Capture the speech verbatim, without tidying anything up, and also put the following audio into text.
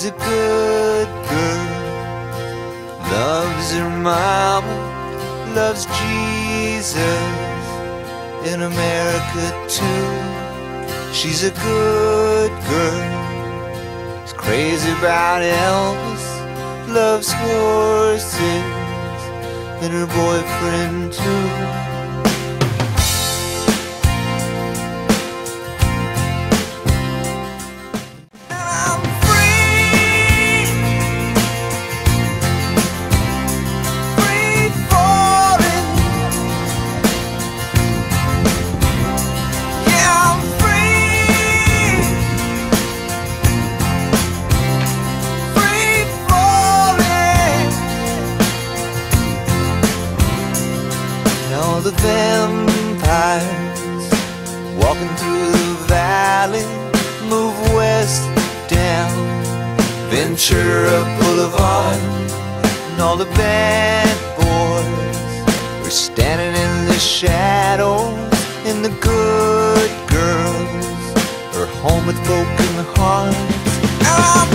She's a good girl, loves her mama, loves Jesus, in America too. She's a good girl, is crazy about Elvis, loves horses, and her boyfriend too. All the vampires walking through the valley move west down Ventura Boulevard, and all the bad boys are standing in the shadows, and the good girls are home with broken hearts. I'm